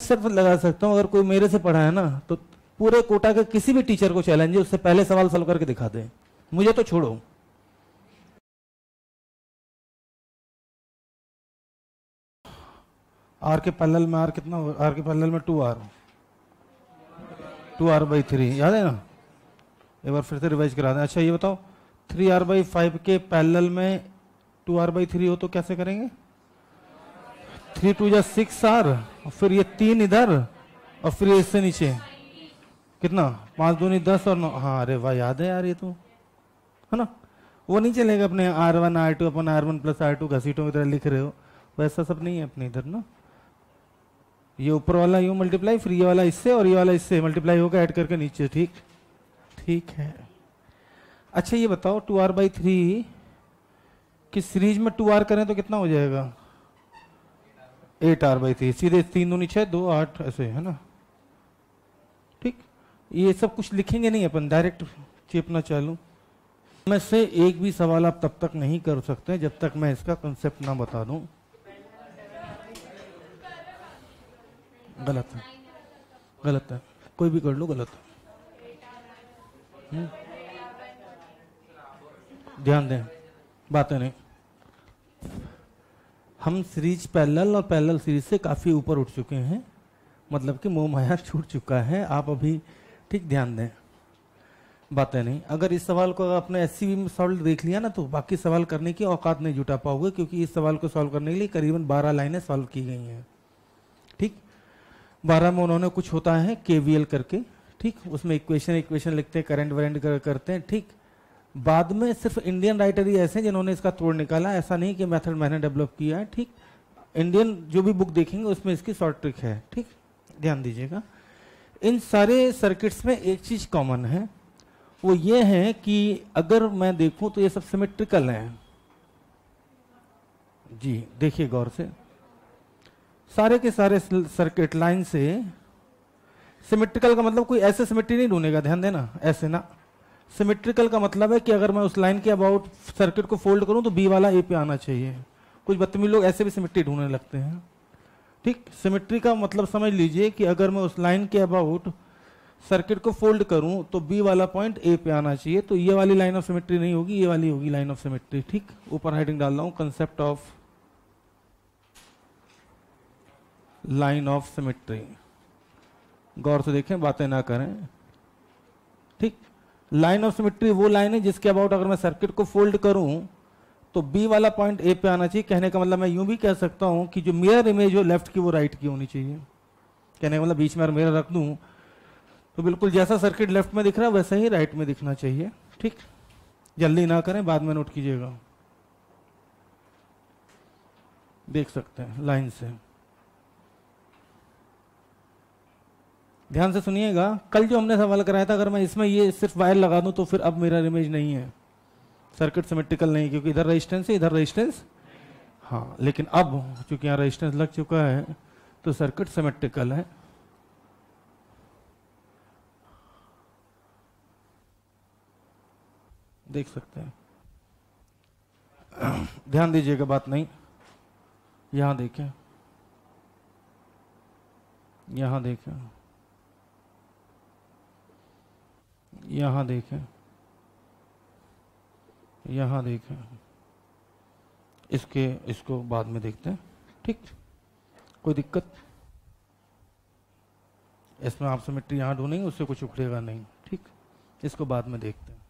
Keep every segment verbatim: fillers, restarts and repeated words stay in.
सिर्फ लगा सकता हूँ, अगर कोई मेरे से पढ़ा है ना तो पूरे कोटा के किसी भी टीचर को चैलेंज है, उससे पहले सवाल सॉल्व करके दिखा दे, मुझे तो छोड़ो। आर के पैरेलल में आर कितना होगा, आर के पैरेलल में two r two r by three, याद है ना, एक बार फिर से रिवाइज करा दें। अच्छा ये बताओ, थ्री आर बाई फाइव के पैरेलल में टू आर बाई थ्री हो तो कैसे करेंगे, थ्री टू जा सिक्स आर, और फिर ये तीन इधर, और फिर इससे नीचे कितना, पांच दूनी दस और नौ। हाँ अरे वाह, याद है यार ये तो, है ना। वो नहीं चलेगा अपने आर वन आर टू अपन r one plus r two घसीटों की तरह लिख रहे हो, वैसा सब नहीं है अपने इधर ना। ये ऊपर वाला यू मल्टीप्लाई, फिर ये वाला इससे और ये वाला इससे मल्टीप्लाई होगा ऐड करके नीचे, ठीक ठीक है। अच्छा ये बताओ, टू आर बाई थ्री की सीरीज में टू आर करें तो कितना हो जाएगा, एट आर बाई थ्री, सीधे तीन दूनी छः, दो आठ, ऐसे है ना, ठीक। ये सब कुछ लिखेंगे नहीं अपन, डायरेक्ट चेपना चालू। मैं से एक भी सवाल आप तब तक नहीं कर सकते जब तक मैं इसका कंसेप्ट ना बता दूं। गलत है, गलत है, कोई भी कर लो, गलत है। ध्यान दें, बातें नहीं। हम सीरीज पैरेलल और पैरेलल सीरीज से काफी ऊपर उठ चुके हैं, मतलब कि मोह माया छूट चुका है। आप अभी ठीक ध्यान दें, बातें नहीं। अगर इस सवाल को आपने एससीबी में सॉल्व देख लिया ना तो बाकी सवाल करने की औकात नहीं जुटा पाओगे, क्योंकि इस सवाल को सॉल्व करने के लिए करीबन बारह लाइनें सॉल्व की गई हैं, ठीक। बारह में उन्होंने कुछ होता है केवीएल करके, ठीक, उसमें इक्वेशन इक्वेशन लिखते हैं, करंट वरेंट कर, करते हैं, ठीक। बाद में सिर्फ इंडियन राइटर ही ऐसे हैं जिन्होंने इसका तोड़ निकाला, ऐसा नहीं कि मेथड मैंने डेवलप किया है, ठीक। इंडियन जो भी बुक देखेंगे उसमें इसकी शॉर्ट ट्रिक है, ठीक, ध्यान दीजिएगा। इन सारे सर्किट्स में एक चीज कॉमन है, वो ये है कि अगर मैं देखूं तो ये सब सिमेट्रिकल हैं जी। देखिए गौर से, सारे के सारे सर्किट लाइन से सिमेट्रिकल का मतलब कोई ऐसे सिमेट्री नहीं ढूंढेगा, ध्यान देना, ऐसे ना। सिमेट्रिकल का मतलब है कि अगर मैं उस लाइन के अबाउट सर्किट को फोल्ड करूं तो बी वाला ए पे आना चाहिए। कुछ बदतमीज लोग ऐसे भी सिमेट्री ढूंढने लगते हैं, ठीक। सिमेट्री का मतलब समझ लीजिए कि अगर मैं उस लाइन के अबाउट सर्किट को फोल्ड करूं तो बी वाला पॉइंट ए पे आना चाहिए, तो ये वाली लाइन ऑफ सिमेट्री नहीं होगी, ये वाली होगी लाइन ऑफ सिमेट्री, ठीक। ऊपर हेडिंग डाल रहा हूं, concept of line of symmetry. गौर से देखें, बातें ना करें, ठीक। लाइन ऑफ सिमेट्री वो लाइन है जिसके अबाउट अगर मैं सर्किट को फोल्ड करूं तो बी वाला पॉइंट ए पे आना चाहिए। कहने का मतलब मैं यूं भी कह सकता हूं कि जो मिरर इमेज हो लेफ्ट की वो राइट की होनी चाहिए। कहने का मतलब बीच में अगर मिरर रख दूं तो बिल्कुल जैसा सर्किट लेफ्ट में दिख रहा है वैसा ही राइट में दिखना चाहिए, ठीक। जल्दी ना करें, बाद में नोट कीजिएगा, देख सकते हैं लाइन से। ध्यान से सुनिएगा, कल जो हमने सवाल कराया था, अगर मैं इसमें ये सिर्फ वायर लगा दूं तो फिर अब मिरर इमेज नहीं है, सर्किट सिमेट्रिकल नहीं, क्योंकि इधर रेजिस्टेंस है इधर रेजिस्टेंस, हाँ। लेकिन अब चूंकि यहाँ रेजिस्टेंस लग चुका है तो सर्किट सिमेट्रिकल है। देख सकते हैं, ध्यान दीजिएगा, बात नहीं। यहां देखें, यहां देखें, यहां देखें, यहां देखें, इसके इसको बाद में देखते हैं, ठीक। कोई दिक्कत इसमें, आप सिमेट्री यहां ढूंढेंगे उससे कुछ उखड़ेगा नहीं, ठीक। इसको बाद में देखते हैं।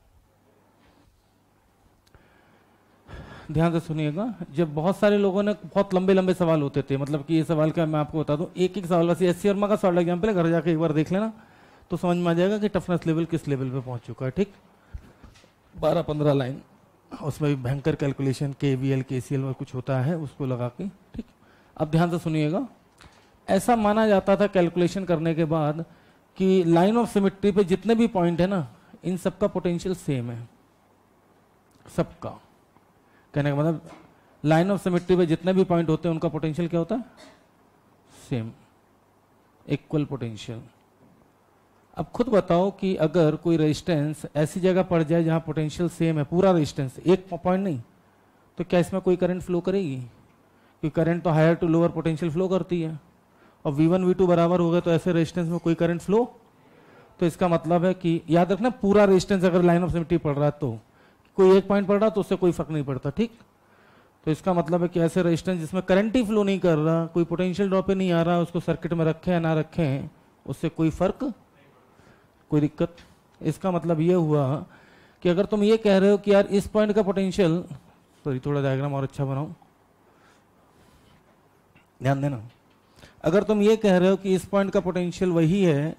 ध्यान से सुनिएगा, जब बहुत सारे लोगों ने बहुत लंबे लंबे सवाल होते थे, मतलब कि ये सवाल क्या मैं आपको बता दूं, एक एक सवाल, वैसे एससी वर्मा का सॉल्व एग्जाम्पल है, घर जाके एक बार देख लेना तो समझ में आ जाएगा कि टफनेस लेवल किस लेवल पे पहुंच चुका है, ठीक। बारह पंद्रह लाइन, उसमें भी भयंकर कैलकुलेशन, केवीएल केसीएल और कुछ होता है उसको लगा के, ठीक। अब ध्यान से सुनिएगा, ऐसा माना जाता था कैलकुलेशन करने के बाद कि लाइन ऑफ सिमेट्री पे जितने भी पॉइंट है ना, इन सबका पोटेंशियल सेम है, सबका। कहने का मतलब लाइन ऑफ सिमेट्री पे जितने भी पॉइंट होते हैं उनका पोटेंशियल क्या होता है, सेम, इक्वल पोटेंशियल। अब खुद बताओ कि अगर कोई रेजिस्टेंस ऐसी जगह पड़ जाए जहां पोटेंशियल सेम है, पूरा रेजिस्टेंस, एक पॉइंट नहीं, तो क्या इसमें कोई करंट फ्लो करेगी? क्योंकि करंट तो higher to lower potential flow करती है, और वी वन वी टू बराबर हो गए तो ऐसे रेजिस्टेंस में कोई करंट फ्लो, तो इसका मतलब है कि याद रखना पूरा रेजिस्टेंस अगर लाइन ऑफ सिमेट्री पड़ रहा है तो कोई एक पॉइंट पड़ रहा तो उससे कोई फर्क नहीं पड़ता, ठीक। तो इसका मतलब है कि ऐसे रेजिस्टेंस जिसमें करंट ही फ्लो नहीं कर रहा, कोई पोटेंशियल ड्रॉप ही नहीं आ रहा, उसको सर्किट में रखें या ना रखें उससे कोई फर्क, कोई दिक्कत। इसका मतलब ये हुआ कि अगर तुम ये कह रहे हो कि यार इस पॉइंट का पोटेंशियल, सॉरी थोड़ा डायग्राम और अच्छा बनाऊं, ध्यान देना, अगर तुम ये कह रहे हो कि इस पॉइंट का पोटेंशियल वही है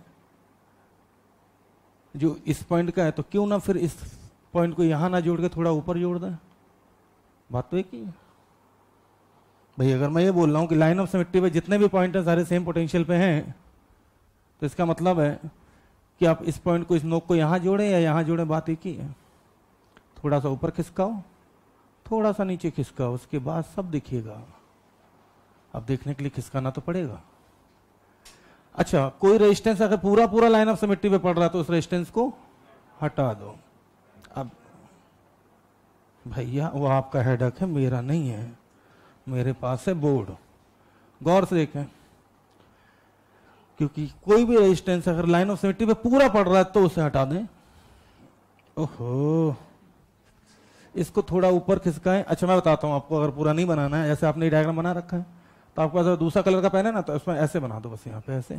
जो इस पॉइंट का है, तो क्यों ना फिर इस पॉइंट को यहां ना जोड़ के थोड़ा ऊपर जोड़ दें, बात तो एक ही है भाई। अगर मैं ये बोल रहा हूं कि लाइन ऑफ सिमेट्री पे जितने भी पॉइंट हैं सारे सेम पोटेंशियल पे हैं, तो इसका मतलब है कि आप इस पॉइंट को, इस नोक को यहां जोड़ें या यहां जोड़ें, बात एक ही है। थोड़ा सा ऊपर खिसकाओ, थोड़ा सा नीचे खिसकाओ, उसके बाद सब दिखेगा। अब देखने के लिए खिसकाना तो पड़ेगा। अच्छा, कोई रेजिस्टेंस अगर पूरा पूरा लाइन ऑफ सिमेट्री पे पड़ रहा है तो उस रेजिस्टेंस को हटा दो। अब भैया वो आपका हेडक है, मेरा नहीं है, मेरे पास है बोर्ड, गौर से देखें, क्योंकि कोई भी रेजिस्टेंस अगर लाइन ऑफ सिमेट्री पे पूरा पड़ रहा है तो उसे हटा दें। ओहो, इसको थोड़ा ऊपर खिसकाएं। अच्छा मैं बताता हूं आपको, अगर पूरा नहीं बनाना है, जैसे आपने डायग्राम बना रखा है तो आपको अगर दूसरा कलर का पेन है ना तो उसमें ऐसे बना दो, बस यहां पे ऐसे,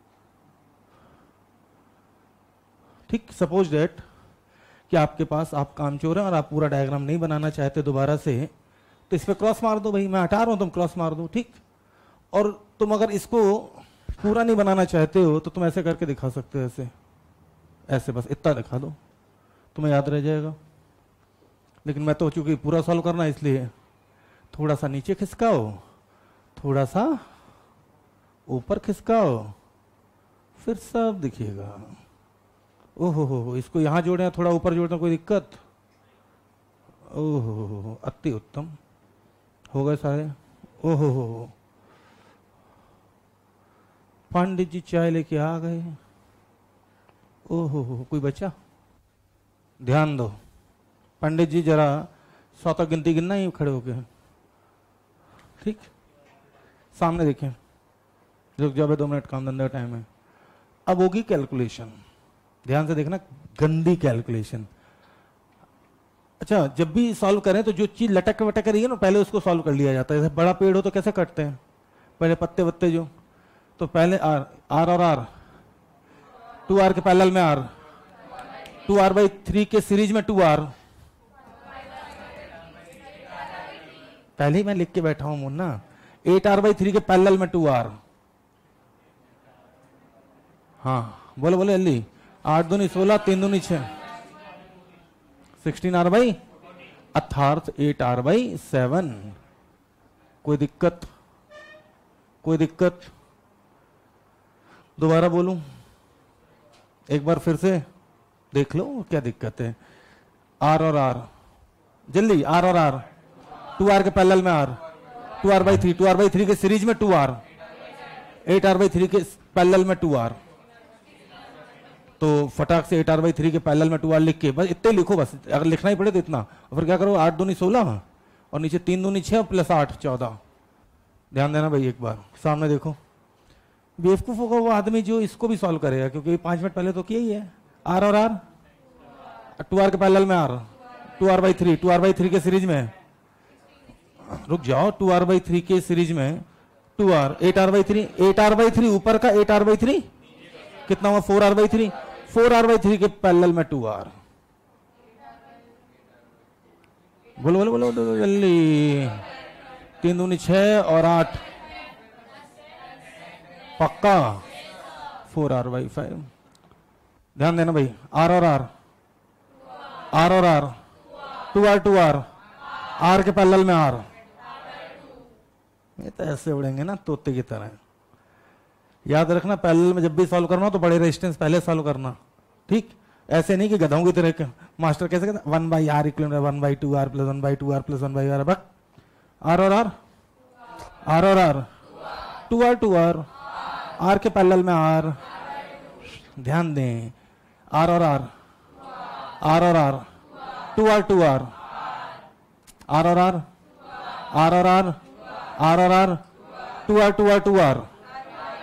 ठीक। सपोज दैट कि आपके पास, आप कामचोर हैं और आप पूरा डायग्राम नहीं बनाना चाहते दोबारा से, तो इस पे क्रॉस मार दो, भाई मैं हटा रहा हूं तुम क्रॉस मार दो, ठीक। और तुम अगर इसको पूरा नहीं बनाना चाहते हो तो तुम ऐसे करके दिखा सकते हो, ऐसे ऐसे, बस इतना दिखा दो, तुम्हें याद रह जाएगा। लेकिन मैं तो चूंकि पूरा सॉल्व करना है इसलिए थोड़ा सा नीचे खिसकाओ, थोड़ा सा ऊपर खिसकाओ, फिर सब दिखेगा। ओहो हो, इसको यहां जोड़े, थोड़ा ऊपर जोड़ना, कोई दिक्कत? ओहो, अति उत्तम, हो गए सारे। ओहो हो, पंडित जी चाय लेके आ गए। ओहो हो, कोई बचा? ध्यान दो पंडित जी, जरा सौ तक गिनती गिनना ही खड़े होके, ठीक। सामने देखें, रुक जाओ, दो मिनट काम धंधा टाइम है। अब होगी कैलकुलेशन, ध्यान से देखना, गंदी कैलकुलेशन। अच्छा, जब भी सॉल्व करें तो जो चीज लटक वटक रही है ना, पहले उसको सॉल्व कर लिया जाता है। जैसे बड़ा पेड़ हो तो कैसे कटते हैं, पहले पत्ते वत्ते जो, तो पहले आर, आर और आर, टू आर के पैरेलल में r, two r by three के सीरीज में टू आर, पहले ही मैं लिख के बैठा हूं मुन्ना, एट आर बाई थ्री के पैरेलल में टू आर। हाँ बोलो बोलो जल्दी, आठ दूनी सोलह, तीन दूनी छह, सिक्सटीन आर बाई, अर्थात एट आर बाई सेवन। कोई दिक्कत? कोई दिक्कत? दोबारा बोलूं, एक बार फिर से देख लो क्या दिक्कत है। आर और आर, जल्दी, आर और आर, टू आर के पैरेलल में r, two r by three, two r by three के सीरीज में two r, eight are by three के पैरेलल में टू आर। तो फटाक से एट आर बाई थ्री के पैरेलल में टू आर लिख के बस इतने लिखो, बस अगर लिखना ही पड़े तो इतना। और फिर क्या करो, आठ दूनी सोलह और नीचे तीन दूनी छह प्लस आठ चौदह। ध्यान देना भाई, एक बार सामने देखो। बेवकूफ होगा वो आदमी जो इसको भी सॉल्व करेगा, क्योंकि पांच मिनट पहले तो किया ही है। आर और आर, टू आर के पैरेलल में r, two r by three, two r by three के सीरीज में, रुक जाओ, टू आर बाई थ्री के सीरीज में two r, eight are by three, eight are by three ऊपर का, एट आर बाई थ्री कितना हुआ, four r by three, four r by three के पैरेलल में टू आर। बोलो बोलो बोलो जल्दी, तीन दूनी छह और आठ, पक्का फोर आर बाई फाइव। ध्यान देना भाई, आर और आर, आर और are, two r two r, r के पैरेलल में आर। ये तो ऐसे उड़ेंगे ना तोते की तरह। याद रखना, पैरेलल में जब भी सॉल्व करना तो बड़े रेजिस्टेंस पहले सॉल्व करना, ठीक। ऐसे नहीं कि गधाओं की तरह के मास्टर कैसे कहते, one by r equal one by two r plus one by two r plus one by r. बक आर और आर, आर और are, two r two r, r के पैरेलल में आर। ध्यान दें, आर और आर, आर और are, two r two r, r और आर, आर और आर, आर और are, two r two r two r,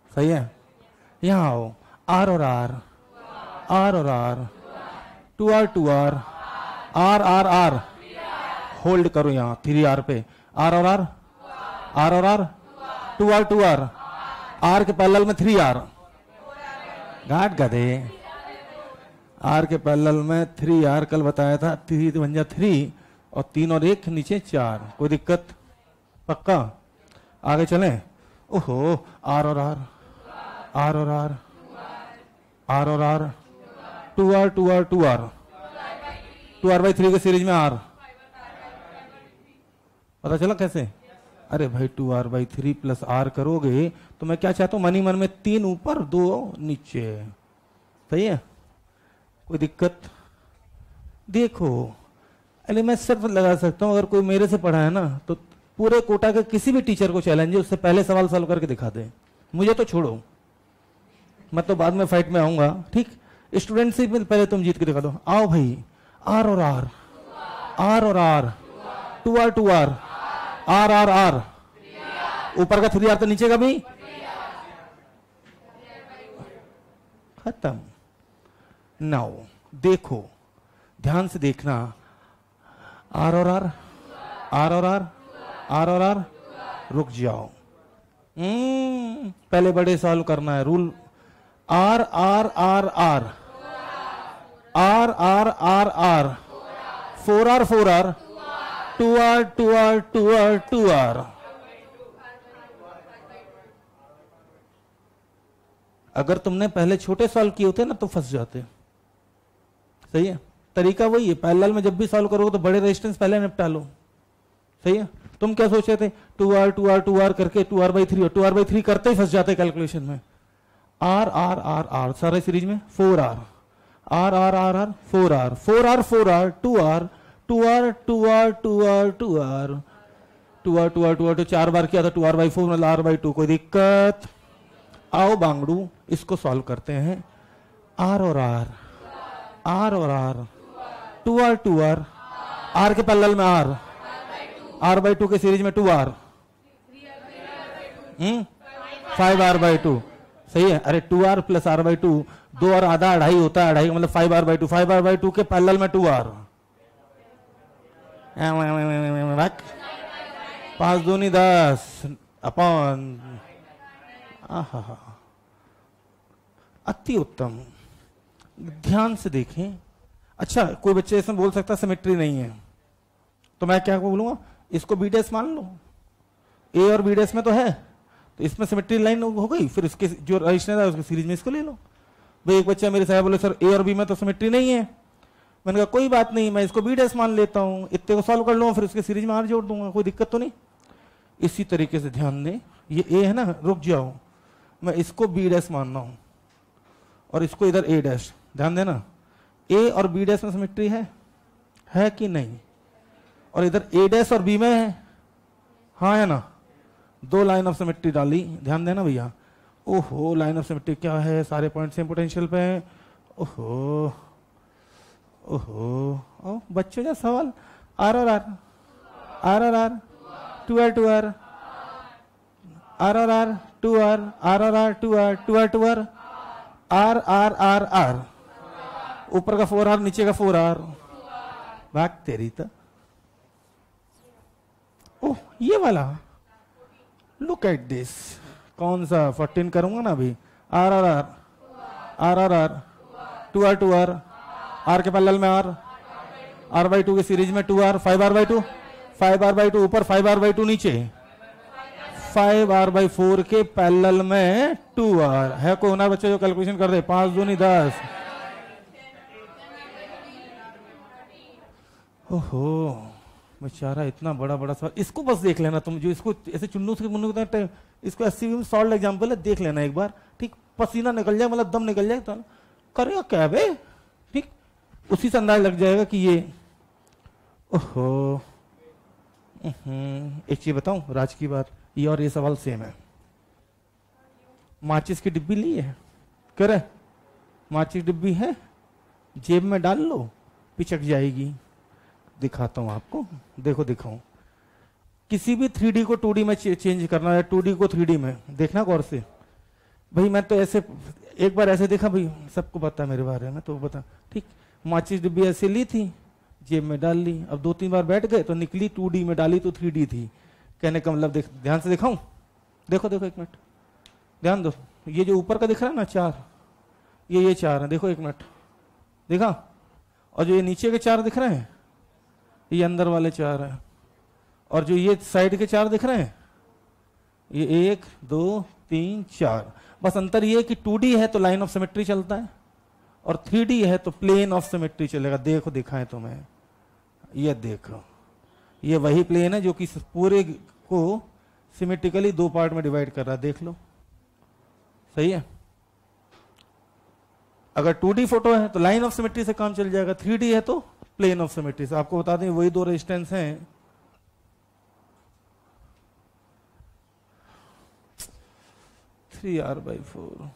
सही है। यहाँ आओ, आर और आर, आर और are, two r two r, r r r, hold करो यहाँ थ्री आर पे, आर और आर, आर और are, two r two r, r के पैरेलल में थ्री आर, गाट गधे, आर के पैरेलल में थ्री आर कल बताया था, थ्री बन जा थ्री और तीन और एक नीचे चार, कोई दिक्कत? पक्का? आगे चलें। ओहो, आर और आर, आर और आर, आर और are, two r two r two r, two r by three के सीरीज में आर, पता चला कैसे? अरे भाई two r by three plus r करोगे तो मैं क्या चाहता हूं, मनी मन में तीन ऊपर दो नीचे, सही है? कोई दिक्कत? देखो अरे मैं सिर्फ लगा सकता हूं, अगर कोई मेरे से पढ़ा है ना तो पूरे कोटा के किसी भी टीचर को चैलेंज है, उससे पहले सवाल सॉल्व करके दिखा दे, मुझे तो छोड़ो, मैं तो बाद में फाइट में आऊंगा, ठीक? स्टूडेंट से पहले तुम जीत के दिखा दो। आओ भाई, आर और आर, आर और are, two r two r, r r r, ऊपर का थ्री आर तो नीचे का भी खत्म। नाउ देखो, ध्यान से देखना, आर और आर, आर और आर, आर और आर, रुक जाओ, हम्म पहले बड़े सॉल्व करना है। Rule r r r r, r r r r, four r four r, two r two r two r two r. अगर तुमने पहले छोटे सॉल्व किए होते ना तो फंस जाते, सही है? तरीका वही है, पैरेलल में जब भी सॉल्व करोगे तो बड़े रेजिस्टेंस पहले निपटा लो, सही है? तुम क्या सोच रहे थे, two r two r two r करके two r by three, two r by three करते ही फंस जाते कैलकुलेशन में। आर आर आर आर सारे सीरीज में, four r, r r r r, four r, four r four r, two r, two r two r two r two r, two r two r two r, तो चार बार किया था, two r by four मतलब are by two, कोई दिक्कत? आओ बांगड़ू, इसको सॉल्व करते हैं। आर और आर, आर और are, two r two r, r के पैरेलल में आर, आर बाई टू के सीरीज में two r, hmm five r by two, सही है? अरे two r plus r by two, दो और आधा अढ़ाई होता है, अढ़ाई मतलब five r by two, five r by two के पैरेलल में टू आर, पांच दूनी दस अपॉन, आहा अति उत्तम। ध्यान से देखें। अच्छा कोई बच्चे इसमें बोल सकता सिमेट्री नहीं है, तो मैं क्या बोलूंगा, इसको बी डैश मान लो, ए और बी डैश में तो है, तो इसमें सिमेट्री लाइन हो गई, फिर इसके जो रजिस्टर है उसके सीरीज में इसको ले लो। भाई एक बच्चा मेरे साहब बोले सर ए और बी में तो सिमेट्री नहीं है, मैंने कहा कोई बात नहीं, मैं इसको बी डैश मान लेता हूँ, इतने को सॉल्व कर लूंगा, फिर उसके सीरीज में आर जोड़ दूंगा, कोई दिक्कत तो नहीं। इसी तरीके से ध्यान दें, ये ए है ना, रुक जाओ, मैं इसको बी डैश मान रहा हूँ और इसको इधर ए डैश, ध्यान देना, ए और बी डैश में सिमेट्री है है कि नहीं? और इधर ए डैश और बी में है, हाँ है ना? दो लाइन ऑफ सिमेट्री डाली, ध्यान देना भैया। ओहो लाइन ऑफ सिमेट्री क्या है, सारे पॉइंट सेम पोटेंशियल पे हैं। ओहो ओहो ओ बच्चों का सवाल, आर और आर, आर और are, two r two r, r और आर, टू आर, आर और are, two r, two r two r, r r r r, ऊपर का फोर आर नीचे का फोर आर, भाग तेरी तो। ओह ये वाला, लुक एट दिस, कौन सा फोर्टीन करूंगा ना अभी, r r r, r r r, two r two r, r के पैरेलल में आर, आर बाई टू के सीरीज में two r, five r by two, five r by two ऊपर, फाइव आर बाई टू नीचे, five r by four के parallel में two r है। कोई होना बच्चे जो कैलकुलेशन कर दे, पांच दूनी दस। ओहो बेचारा इतना बड़ा बड़ा सवाल, इसको बस देख लेना तुम, जो इसको ऐसे चुन्नू से मुन्नू टाइम, इसको अस्सी में सॉल्व एग्जाम्पल है, देख लेना एक बार, ठीक? पसीना निकल जाए, मतलब दम निकल जाए, तो करेगा क्या बे, ठीक? उसी से अंदाज लग जाएगा कि ये, ओहो एक चीज बताऊं राज की बात, ये और ये सवाल सेम है। माचिस की डिब्बी ली है, करे माचिस डिब्बी है, जेब में डाल लो, पिचक जाएगी। दिखाता हूं आपको, देखो दिखाऊं, किसी भी थ्री डी को टू डी में चेंज करना है, टू डी को थ्री डी में, देखना गौर से, भाई मैं तो ऐसे एक बार ऐसे देखा, भाई सबको पता है मेरे बारे में तो बता, ठीक। माचिस डिब्बी ऐसे ली थी, जेब में डाल ली, अब दो तीन बार बैठ गए तो निकली टू डी में, डाली तो थ्री डी थी। कहने का मतलब देख, ध्यान से दिखाऊं, देखो देखो एक मिनट ध्यान दो, ये जो ऊपर का दिख रहा है ना चार, ये ये चार है, देखो एक मिनट देखा, और जो ये नीचे के चार दिख रहे हैं ये अंदर वाले चार हैं, और जो ये साइड के चार दिख रहे हैं ये एक दो तीन चार। बस अंतर ये है कि टू डी है तो लाइन ऑफ सिमेट्री चलता है और थ्री डी है तो प्लेन ऑफ सिमेट्री चलेगा। देखो दिखाएं तुम्हें, ये देखो ये वही प्लेन है जो कि पूरे को सिमेट्रिकली दो पार्ट में डिवाइड कर रहा है, देख लो सही है। अगर टू डी फोटो है तो लाइन ऑफ सिमेट्री से काम चल जाएगा, थ्री डी है तो प्लेन ऑफ सिमेट्री से। आपको बता दें वही दो रेजिस्टेंस हैं, थ्री आर बाई फोर,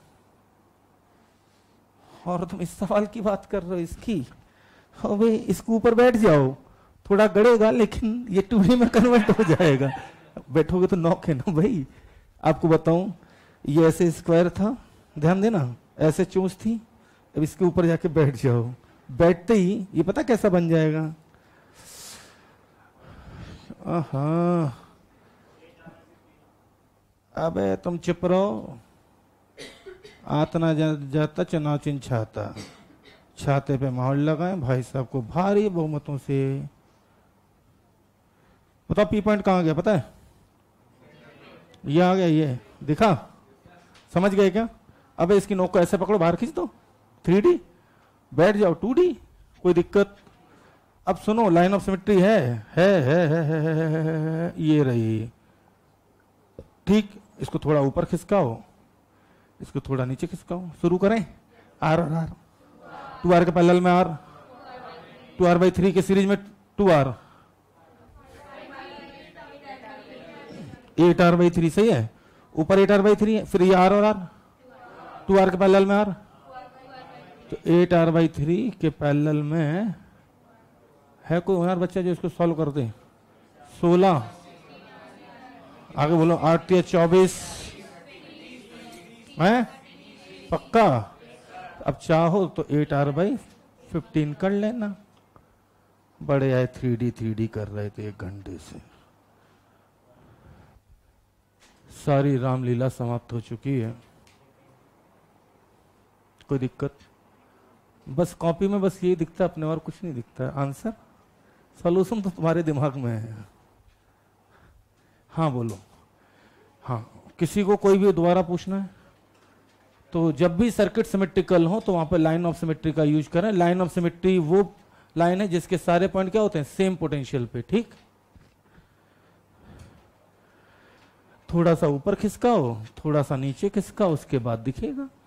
और तुम इस सवाल की बात कर रहे हो इसकी, अबे इसके ऊपर बैठ जाओ, थोड़ा गड़ेगा लेकिन ये टू डी में कन्वर्ट हो जाएगा। बैठोगे तो नॉक है ना भाई। आपको बताऊं ये ऐसे स्क्वायर था, ध्यान देना, ऐसे चोंच थी, अब इसके ऊपर जाके बैठ जाओ, बैठते ही ये पता कैसा बन जाएगा। आहा, अबे तुम चुप रहो, आत ना जा, जाता चुनाव चिन्ह छाता, छाते पे माहौल लगाए भाई साहब को भारी बहुमतों से। बताओ पी पॉइंट कहां गया पता है, ये आ गया, ये दिखा, समझ गए क्या। अबे इसकी नोक को ऐसे पकड़ो, बाहर खींच दो, थ्री डी, बैठ जाओ टू डी, कोई दिक्कत। अब सुनो लाइन ऑफ सिमेट्री है है है है, है, है, है, है, है ये रही, ठीक। इसको थोड़ा ऊपर खिसकाओ, इसको थोड़ा नीचे खिसकाओ, शुरू करें। आर और आर, टू आर के पैरेलल में r, two r by three के सीरीज में two r, eight are by three सही है, ऊपर एट आर बाई थ्री है, फिर ये आर और आर, टू आर के पैरेलल में आर, तो एट आर बाई थ्री के पैरेलल में है कोई होनहार बच्चा जो इसको सॉल्व कर दे। सोलह, आगे बोलो, आठ या चौबीस है पक्का। अब चाहो तो एट आर बाई फिफ्टीन कर लेना। बड़े आए थ्री डी थ्री डी कर रहे थे एक घंटे से, सारी रामलीला समाप्त हो चुकी है। कोई दिक्कत, बस कॉपी में बस यही दिखता है अपने, और कुछ नहीं दिखता है। आंसर सॉल्यूशन तो तुम्हारे दिमाग में है। हाँ बोलो, हाँ किसी को कोई भी दोबारा पूछना है तो जब भी सर्किट सिमेट्रिकल हो तो वहां पे लाइन ऑफ सिमेट्री का यूज करें। लाइन ऑफ सिमेट्री वो लाइन है जिसके सारे पॉइंट क्या होते हैं, सेम पोटेंशियल पे, ठीक। थोड़ा सा ऊपर खिसकाओ, थोड़ा सा नीचे खिसकाओ, उसके बाद दिखेगा।